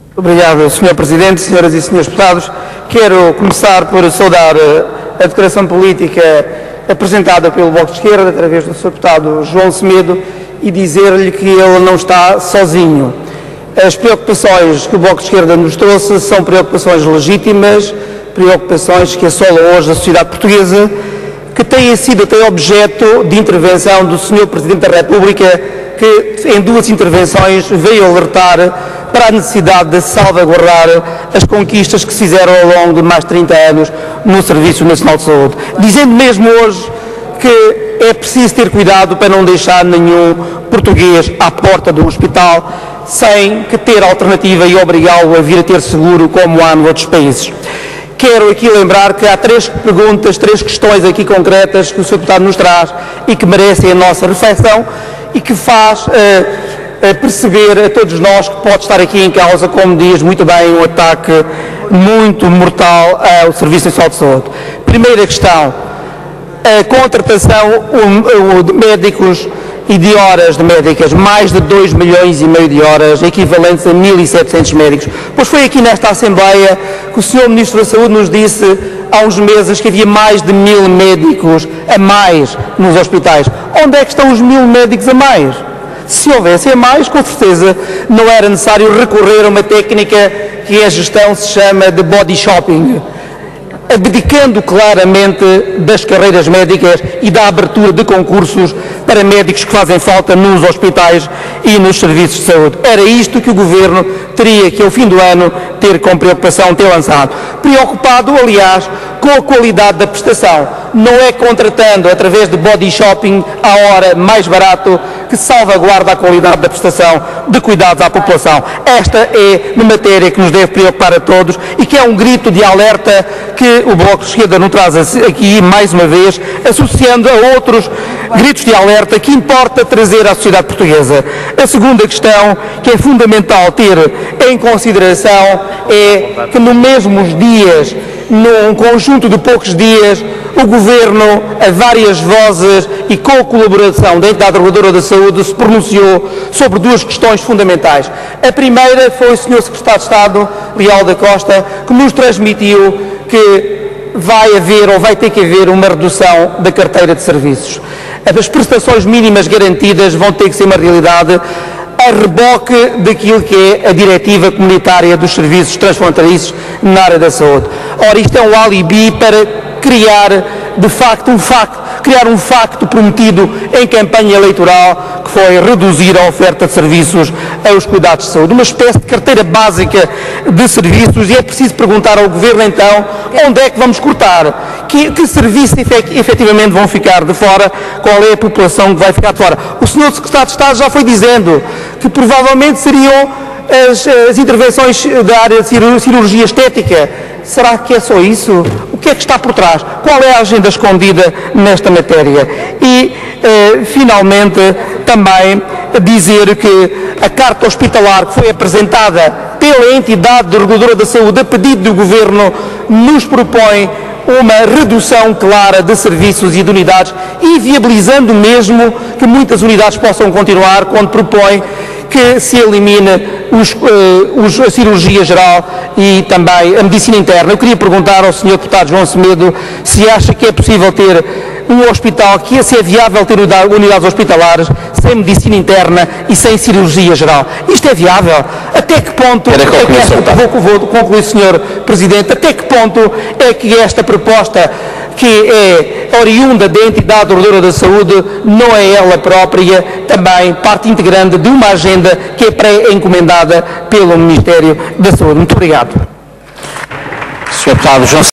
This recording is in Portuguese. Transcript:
Obrigado, Sr. Presidente, senhoras e senhores deputados. Quero começar por saudar a declaração política apresentada pelo Bloco de Esquerda, através do Sr. Deputado João Semedo, e dizer-lhe que ele não está sozinho. As preocupações que o Bloco de Esquerda nos trouxe são preocupações legítimas, preocupações que assolam hoje a sociedade portuguesa, que têm sido até objeto de intervenção do Sr. Presidente da República, que em duas intervenções veio alertar para a necessidade de salvaguardar as conquistas que se fizeram ao longo de mais de 30 anos no Serviço Nacional de Saúde, dizendo mesmo hoje que é preciso ter cuidado para não deixar nenhum português à porta do hospital sem que ter alternativa e obrigá-lo a vir a ter seguro como há noutros países. Quero aqui lembrar que há três questões aqui concretas que o Sr. Deputado nos traz e que merecem a nossa reflexão e que faz perceber a todos nós que pode estar aqui em causa, como diz muito bem, um ataque muito mortal ao Serviço Nacional de Saúde. Primeira questão, a contratação de médicos e de horas de médicas, mais de 2,5 milhões de horas, equivalentes a 1.700 médicos. Pois foi aqui nesta Assembleia que o Sr. Ministro da Saúde nos disse há uns meses que havia mais de 1.000 médicos a mais nos hospitais. Onde é que estão os 1.000 médicos a mais? Se houvesse a mais, com certeza não era necessário recorrer a uma técnica que a gestão se chama de body shopping, abdicando claramente das carreiras médicas e da abertura de concursos para médicos que fazem falta nos hospitais e nos serviços de saúde. Era isto que o Governo teria que, ao fim do ano, ter com preocupação ter lançado. Preocupado, aliás, com a qualidade da prestação. Não é contratando através de body shopping a hora mais barato que salvaguarda a qualidade da prestação de cuidados à população. Esta é uma matéria que nos deve preocupar a todos e que é um grito de alerta que o Bloco de Esquerda nos traz aqui, mais uma vez, associando a outros gritos de alerta que importa trazer à sociedade portuguesa. A segunda questão, que é fundamental ter em consideração, é que nos mesmos dias, num conjunto de poucos dias, o Governo, a várias vozes e com a colaboração da entidade reguladora da saúde, se pronunciou sobre duas questões fundamentais. A primeira foi o Sr. Secretário de Estado, Leal da Costa, que nos transmitiu que vai haver ou vai ter que haver uma redução da carteira de serviços. As prestações mínimas garantidas vão ter que ser uma realidade a reboque daquilo que é a diretiva comunitária dos serviços transfronteiriços na área da saúde. Ora, isto é um alibi para criar, de facto, criar um facto prometido em campanha eleitoral, que foi reduzir a oferta de serviços aos cuidados de saúde. Uma espécie de carteira básica de serviços, e é preciso perguntar ao Governo, então, onde é que vamos cortar? Que serviços efetivamente vão ficar de fora? Qual é a população que vai ficar de fora? O Sr. Secretário de Estado já foi dizendo que provavelmente seriam as intervenções da área de cirurgia estética. Será que é só isso? O que é que está por trás? Qual é a agenda escondida nesta matéria? E, finalmente, também dizer que a carta hospitalar que foi apresentada pela entidade reguladora da saúde a pedido do Governo nos propõe uma redução clara de serviços e de unidades, inviabilizando mesmo que muitas unidades possam continuar, quando propõe que se elimine a cirurgia geral e também a medicina interna. Eu queria perguntar ao Sr. Deputado João Semedo se acha que é possível ter um hospital, que se é viável ter unidades hospitalares sem medicina interna e sem cirurgia geral. Isto é viável? Até que ponto vou concluir, Sr. Presidente, até que ponto é que esta proposta, que é oriunda da entidade reguladora da saúde, não é ela própria também parte integrante de uma agenda que é pré-encomendada pelo Ministério da Saúde? Muito obrigado. Sr. Deputado João